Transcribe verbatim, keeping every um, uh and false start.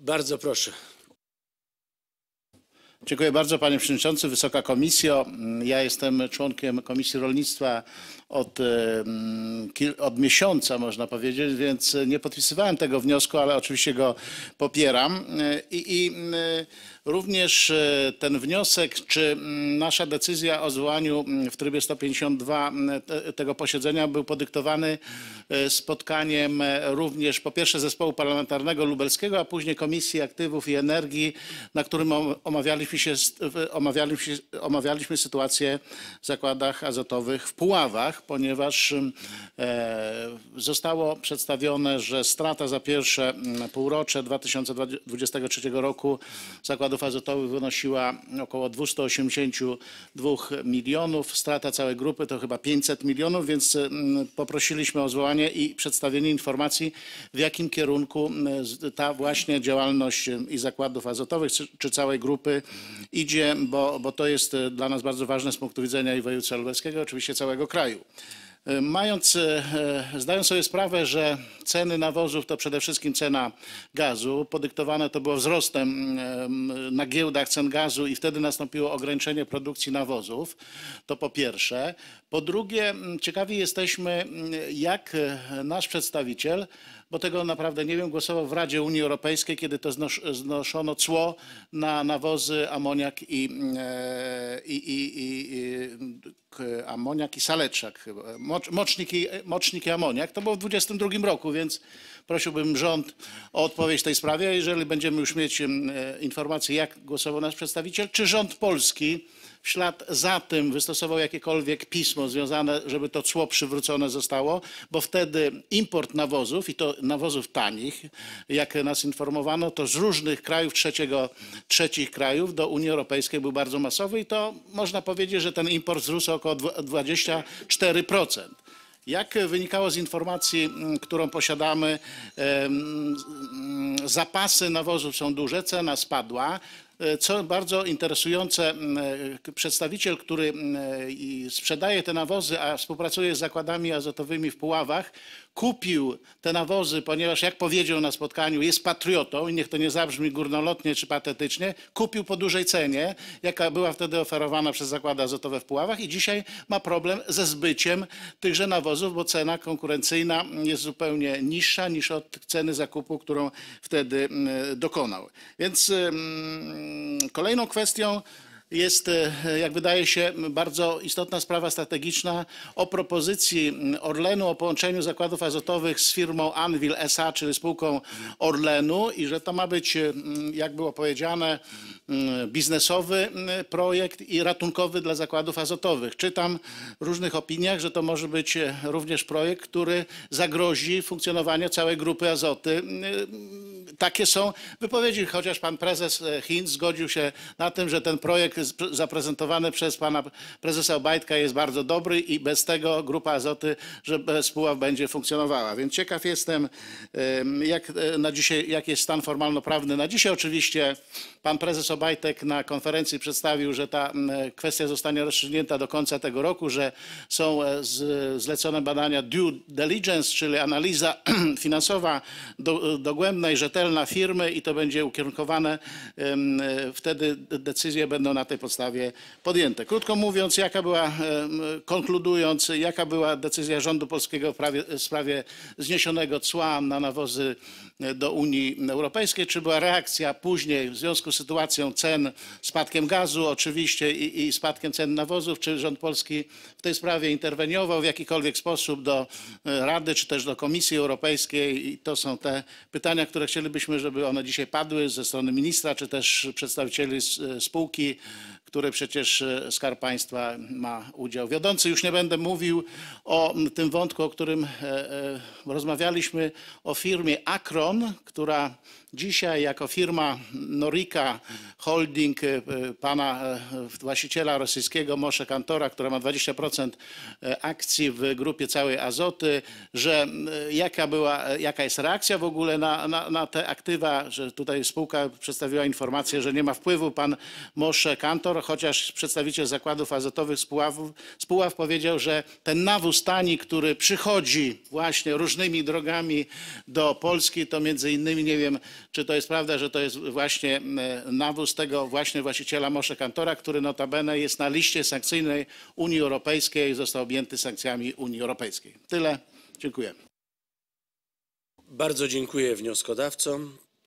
Bardzo proszę. Dziękuję bardzo, panie przewodniczący, Wysoka Komisjo. Ja jestem członkiem Komisji Rolnictwa od, od miesiąca, można powiedzieć, więc nie podpisywałem tego wniosku, ale oczywiście go popieram. I, i również ten wniosek, czy nasza decyzja o zwołaniu w trybie sto pięćdziesiąt dwa tego posiedzenia był podyktowany spotkaniem również po pierwsze zespołu parlamentarnego lubelskiego, a później Komisji Aktywów i Energii, na którym omawialiśmy się, omawialiśmy, omawialiśmy sytuację w zakładach azotowych w Puławach, ponieważ zostało przedstawione, że strata za pierwsze półrocze dwa tysiące dwudziestego trzeciego roku zakładów azotowych wynosiła około dwieście osiemdziesiąt dwa milionów. Strata całej grupy to chyba pięćset milionów, więc poprosiliśmy o zwołanie i przedstawienie informacji, w jakim kierunku ta właśnie działalność i zakładów azotowych, czy, czy całej grupy idzie, bo, bo to jest dla nas bardzo ważne z punktu widzenia i województwa lubelskiego, oczywiście całego kraju. Mając, zdając sobie sprawę, że ceny nawozów to przede wszystkim cena gazu, podyktowane to było wzrostem na giełdach cen gazu i wtedy nastąpiło ograniczenie produkcji nawozów, to po pierwsze. Po drugie, ciekawi jesteśmy, jak nasz przedstawiciel, bo tego naprawdę nie wiem, głosował w Radzie Unii Europejskiej, kiedy to znoszono cło na nawozy, amoniak i, i, i, i amoniak i saleczak chyba, mocznik i, mocznik i amoniak. To było w dwudziestym drugim roku, więc prosiłbym rząd o odpowiedź w tej sprawie. Jeżeli będziemy już mieć informację, jak głosował nasz przedstawiciel, czy rząd polski w ślad za tym wystosował jakiekolwiek pismo związane, żeby to cło przywrócone zostało, bo wtedy import nawozów, i to nawozów tanich, jak nas informowano, to z różnych krajów trzeciego, trzecich krajów do Unii Europejskiej był bardzo masowy i to można powiedzieć, że ten import wzrósł o około dwadzieścia cztery procent. Jak wynikało z informacji, którą posiadamy, zapasy nawozów są duże, cena spadła. Co bardzo interesujące, przedstawiciel, który sprzedaje te nawozy, a współpracuje z zakładami azotowymi w Puławach, kupił te nawozy, ponieważ jak powiedział na spotkaniu, jest patriotą i niech to nie zabrzmi górnolotnie czy patetycznie, kupił po dużej cenie, jaka była wtedy oferowana przez zakłady azotowe w Puławach i dzisiaj ma problem ze zbyciem tychże nawozów, bo cena konkurencyjna jest zupełnie niższa niż od ceny zakupu, którą wtedy dokonał. Więc kolejną kwestią jest, jak wydaje się, bardzo istotna sprawa strategiczna o propozycji Orlenu o połączeniu zakładów azotowych z firmą Anwil S A, czyli spółką Orlenu i że to ma być, jak było powiedziane, biznesowy projekt i ratunkowy dla zakładów azotowych. Czytam w różnych opiniach, że to może być również projekt, który zagrozi funkcjonowanie całej grupy Azoty. Takie są wypowiedzi, chociaż pan prezes Hinz zgodził się na tym, że ten projekt zaprezentowany przez pana prezesa Obajtka jest bardzo dobry i bez tego grupa Azoty, że bez Puław będzie funkcjonowała. Więc ciekaw jestem, jak na dzisiaj, jaki jest stan formalno-prawny na dzisiaj. Oczywiście pan prezes Obajtek na konferencji przedstawił, że ta kwestia zostanie rozstrzygnięta do końca tego roku, że są zlecone badania due diligence, czyli analiza finansowa do, dogłębna i rzetelna firmy i to będzie ukierunkowane. Wtedy decyzje będą na tej podstawie podjęte. Krótko mówiąc, jaka była, konkludując, jaka była decyzja rządu polskiego w sprawie, w sprawie zniesionego cła na nawozy do Unii Europejskiej, czy była reakcja później w związku z sytuacją cen, spadkiem gazu oczywiście i, i spadkiem cen nawozów, czy rząd polski w tej sprawie interweniował w jakikolwiek sposób do Rady, czy też do Komisji Europejskiej i to są te pytania, które chcielibyśmy, żeby one dzisiaj padły ze strony ministra, czy też przedstawicieli spółki, które przecież Skarb Państwa ma udział wiodący. Już nie będę mówił o tym wątku, o którym rozmawialiśmy, o firmie Akron, która dzisiaj jako firma Norika Holding pana właściciela rosyjskiego Moshe Kantora, która ma dwadzieścia procent akcji w grupie całej Azoty, że jaka była, jaka jest reakcja w ogóle na, na, na te aktywa, że tutaj spółka przedstawiła informację, że nie ma wpływu pan Moshe Kantor, chociaż przedstawiciel zakładów azotowych z Puław, z Puław powiedział, że ten nawóz tani, który przychodzi właśnie różnymi drogami do Polski, to między innymi, nie wiem, czy to jest prawda, że to jest właśnie nawóz tego właśnie właściciela Moshe Kantora, który notabene jest na liście sankcyjnej Unii Europejskiej i został objęty sankcjami Unii Europejskiej. Tyle. Dziękuję. Bardzo dziękuję wnioskodawcom.